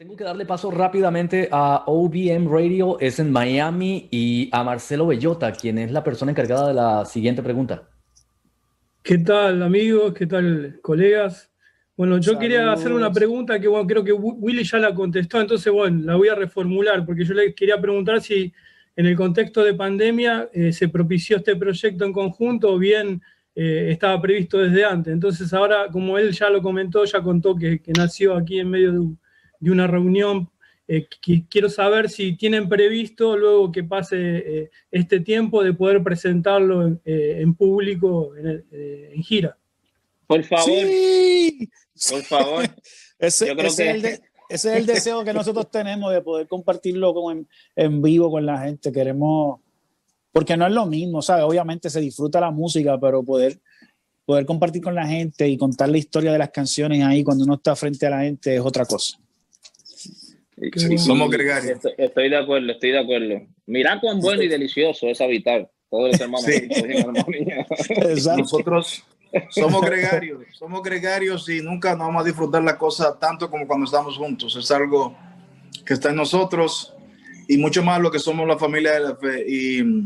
Tengo que darle paso rápidamente a OBM Radio, es en Miami, y a Marcelo Bellota, quien es la persona encargada de la siguiente pregunta. ¿Qué tal, amigos? ¿Qué tal, colegas? Bueno, yo quería hacer una Saludos. pregunta que, bueno, creo que Willy ya la contestó, entonces, bueno, la voy a reformular, porque yo le quería preguntar si en el contexto de pandemia se propició este proyecto en conjunto o bien estaba previsto desde antes. Entonces, ahora, como él ya lo comentó, ya contó que nació aquí en medio de una reunión. Quiero saber si tienen previsto, luego que pase este tiempo, de poder presentarlo en público en gira. Por favor, Sí, por favor. ese, Yo creo ese es que ese es el deseo que nosotros tenemos de poder compartirlo en vivo con la gente. Queremos, porque no es lo mismo, ¿sabes? Obviamente se disfruta la música, pero poder compartir con la gente y contar la historia de las canciones ahí cuando uno está frente a la gente es otra cosa. Bueno. Somos gregarios. estoy de acuerdo, estoy de acuerdo. Mira cuán bueno y delicioso es habitar todos los hermanos Sí. juntos en armonía. Exacto. Nosotros somos gregarios y nunca nos vamos a disfrutar la cosa tanto como cuando estamos juntos. Es algo que está en nosotros y mucho más lo que somos la familia de la fe. Y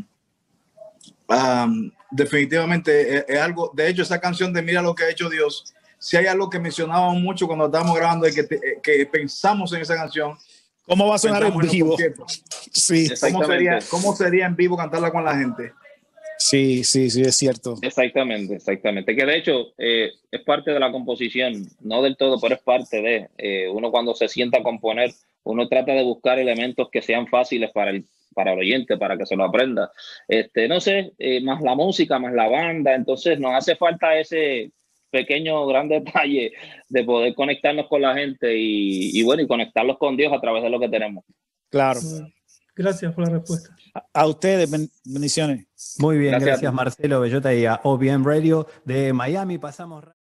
definitivamente es algo, de hecho, esa canción de Mira lo que ha hecho Dios, si hay algo que mencionábamos mucho cuando estábamos grabando y que pensamos en esa canción. ¿Cómo va a sonar en Pensamos en vivo? los conciertos. Sí, ¿Cómo sería en vivo cantarla con la gente? sí, es cierto. Exactamente. Que de hecho es parte de la composición, no del todo, pero es parte de. Uno cuando se sienta a componer, uno trata de buscar elementos que sean fáciles para el oyente, para que se lo aprenda. No sé, más la música, más la banda, entonces nos hace falta ese pequeño gran detalle de poder conectarnos con la gente y bueno, y conectarlos con Dios a través de lo que tenemos. Claro. Gracias por la respuesta. A ustedes, bendiciones. Muy bien, Gracias. gracias Marcelo Bellota y a OBM Radio de Miami. Pasamos